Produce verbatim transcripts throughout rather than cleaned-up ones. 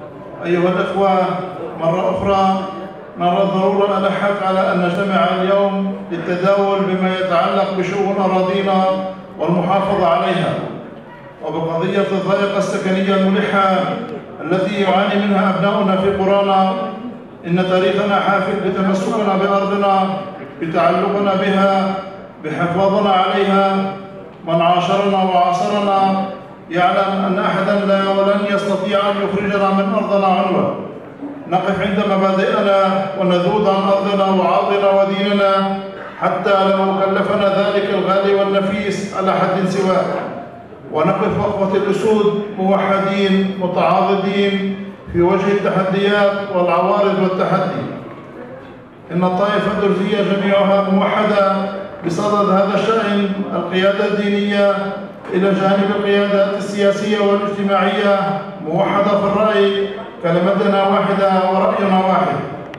أيها الأخوة، مرة أخرى نرى الضرورة الحق على أن نجتمع اليوم للتداول بما يتعلق بشؤون أراضينا والمحافظة عليها، وبقضية الضائقة السكنية الملحة التي يعاني منها أبناؤنا في قرانا. إن تاريخنا حافل بتمسكنا بأرضنا، بتعلقنا بها، بحفاظنا عليها. من عاشرنا وعاصرنا يعلم أن أحدا لا ولن يستطيع أن يخرجنا من أرضنا عنوة. نقف عند مبادئنا ونذود عن أرضنا وعرضنا وديننا حتى لو كلفنا ذلك الغالي والنفيس على حد سواء، ونقف وقفة الأسود موحدين متعاضدين في وجه التحديات والعوارض والتحدي. إن الطائفة الدرزية جميعها موحدة بصدد هذا الشأن، القيادة الدينية إلى جانب القيادات السياسية والاجتماعية، موحدة في الرأي، كلمتنا واحدة ورأينا واحد.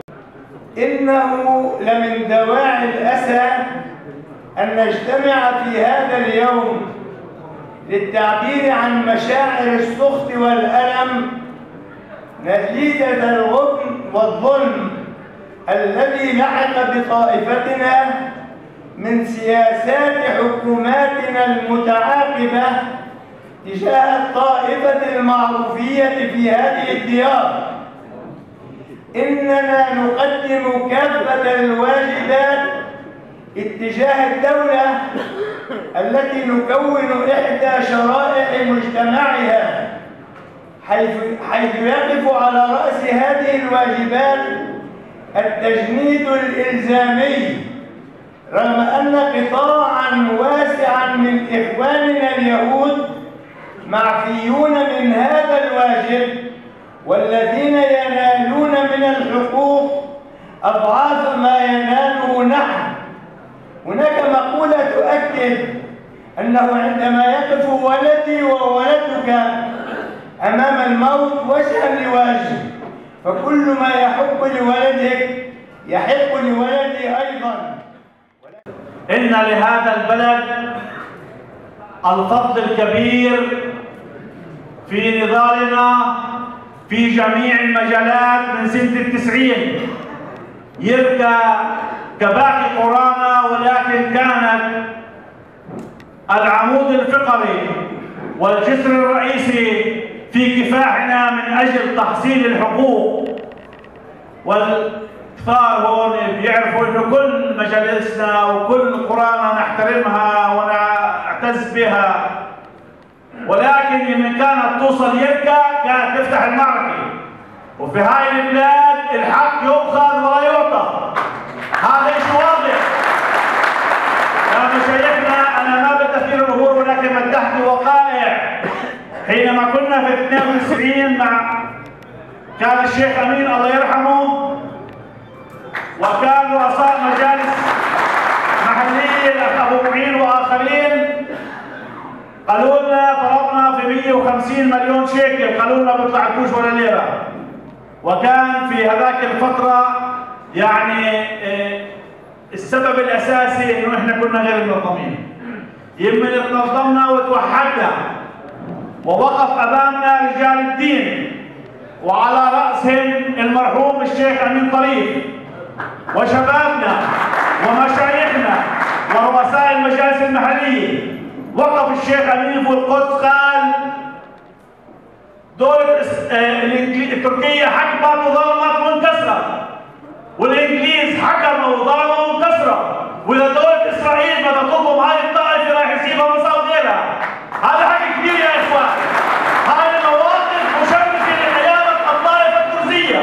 إنه لمن دواعي الأسى أن نجتمع في هذا اليوم للتعبير عن مشاعر السخط والألم نتيجة الغبن والظلم الذي لحق بطائفتنا من سياسات حكوماتنا المتعاقبة تجاه الطائفة المعروفية في هذه الديار. إننا نقدم كافة الواجبات اتجاه الدولة التي نكون إحدى شرائح مجتمعها، حيث حيث يقف على رأس هذه الواجبات التجنيد الإلزامي، رغم أن قطاعاً واسعاً من إخواننا اليهود معفيون من هذا الواجب، والذين ينالون من الحقوق أضعاف ما يناله نحن. هناك مقولة تؤكد أنه عندما يقف ولدي وولدك أمام الموت وجها لوجه، فكل ما يحق لولدك يحق لولدي أيضا. إن لهذا البلد الفضل الكبير في نضالنا في جميع المجالات من سنة التسعين. يركى كباقي قرانا، ولكن كانت العمود الفقري والجسر الرئيسي في كفاحنا من أجل تحصيل الحقوق. والكثار هون بيعرفوا إنه كل مجالسنا وكل قرانا نحترمها ونعتز بها، ولكن لما كانت توصل يركى كانت تفتح المعركة. وفي هاي البلاد الحق يؤخذ ولا يعطى، هذا شيء واضح. يا مشايخنا، أنا ما بدي أثير الأمور، ولكن بدي أحكي وقائع. حينما كنا في اثنين وتسعين مع كان الشيخ أمين الله يرحمه، وكان رؤساء مجالس محلية الأخ أبو معين وآخرين، قالوا لنا طلبنا في مئة وخمسين مليون شيكل، قالوا لنا بيطلعكوش ولا ليرة. وكان في هذاك الفترة يعني السبب الأساسي إنه إحنا كنا غير منظمين. يمكن تنظمنا وتوحدنا ووقف أمامنا رجال الدين، وعلى رأسهم المرحوم الشيخ أمين طريف، وشبابنا ومشايخنا ورؤساء المجالس المحلية. وقف الشيخ أمين في القدس قال دولة تركيا حكمت وظلمت منكسرة، والإنجليز حكموا وظلموا منكسرة، وإذا دولة إسرائيل بدها تضم هاي الطائفة راح يسيبها مصاب غيرها. هذا حكي كبير يا إخوان. هاي مواقف مشرفة لقيادة الطائفة الدرزية.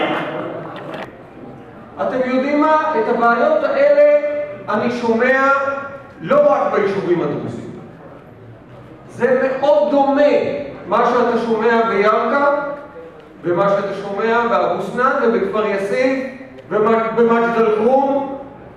אתם יודעים מה? את הבעיות האלה אני שומע לא רק ביישובים הדרוזיים. זה מאוד דומה מה שאתה שומע בירכא, ומה שאתה שומע באבו סנאן ובכפר יאסיף ובמג'ד אל-כרום.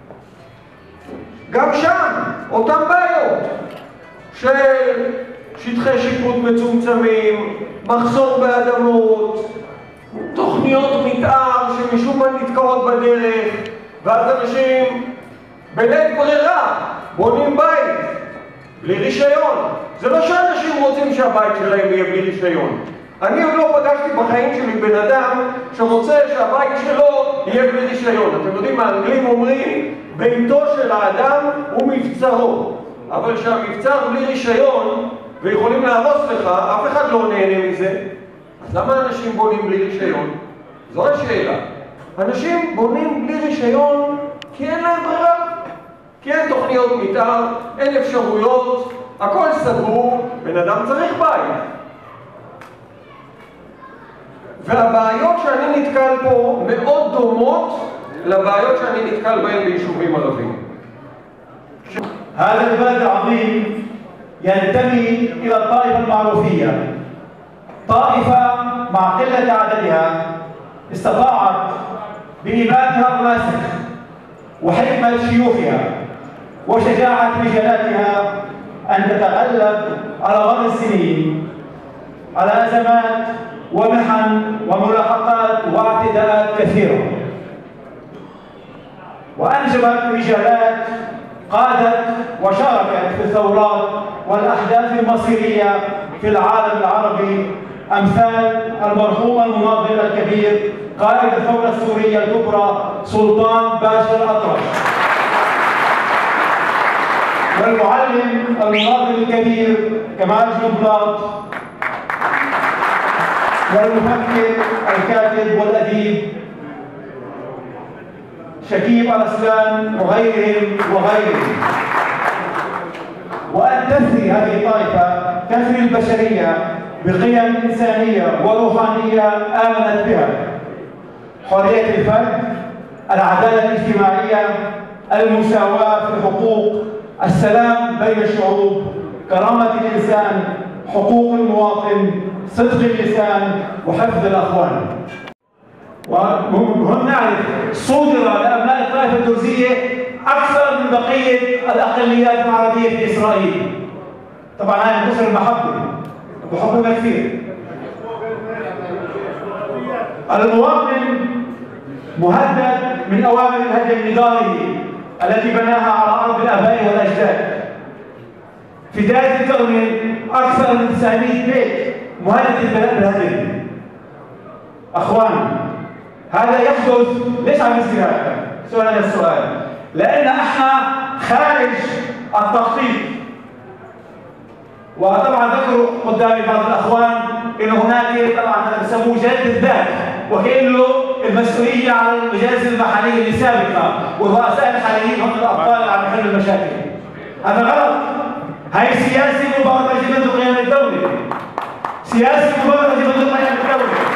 גם שם אותן בעיות של שטחי שיפוט מצומצמים, מחסור באדמות, תוכניות מתאר שמשום מה נתקעות בדרך, ואז אנשים בלית ברירה בונים בית בלי רישיון. זה לא שאנשים רוצים שהבית שלהם יהיה בלי רישיון. אני עוד לא פגשתי בחיים שלי בן אדם שרוצה שהבית שלו יהיה בלי רישיון. אתם יודעים, האנגלים אומרים, ביתו של האדם הוא מבצרו. אבל שהמבצר בלי רישיון ויכולים להרוס לך, אף אחד לא נהנה מזה. אז למה אנשים בונים בלי רישיון? זו השאלה. אנשים בונים בלי רישיון כי אין להם ברירה. כי אין תוכניות מתאר, אין אפשרויות, הכל סגור, בן אדם צריך בית. והבעיות שאני נתקל פה מאוד דומות לבעיות שאני נתקל בהן ביישובים ערביים. هذا البلد العظيم ينتمي إلى الطائفة المعروفية، طائفة مع قلة عددها استطاعت بإبادها الراسخ وحكمة شيوخها وشجاعة رجالاتها أن تتغلب على مر السنين على أزمات ومحن وملاحقات واعتداءات كثيرة، وأنجبت رجالات قادت وشاركت في الثورات والأحداث المصيرية في العالم العربي، أمثال المرحوم المناضل الكبير قائد الثورة السورية الكبرى سلطان باشا الأطرش، والمعلم المناضل الكبير كمال جنبلاط، والمفكر الكاتب والأديب شكيب أرسلان وغيرهم وغيرهم. وأن تثري هذه الطائفة تثري البشرية بقيم إنسانية وروحانية آمنت بها: حرية الفرد، العدالة الاجتماعية، المساواة في الحقوق، السلام بين الشعوب، كرامة الإنسان، حقوق المواطن، صدق اللسان، وحفظ الأخوان. ومهم نعرف صدر لأبناء الطائفة الدرزية أكثر من بقية الأقليات العربية في إسرائيل. طبعا هذه مصر المحبة بحبنا كثير. المواطن مهدد من أوامر الهدم بداره التي بناها على أرض الآباء والأجداد. في داية الكرمل أكثر من تسعمائة بيت مهدد بالهدم. أخوان، هذا يحدث ليس عن استهانة، سؤال هذا السؤال، لأن احنا خارج التخطيط. وطبعا ذكروا قدامي بعض الأخوان إن هناك طبعا بسموه جلد الذات، وكأنه المسؤولية على المجالس المحلية السابقة والرؤساء الحاليين هم الأبطال اللي عم يحلوا المشاكل. هذا غلط. هاي سياسة مبرمجة منذ قيام الدولة. سياسة مبرمجة منذ قيام الدولة.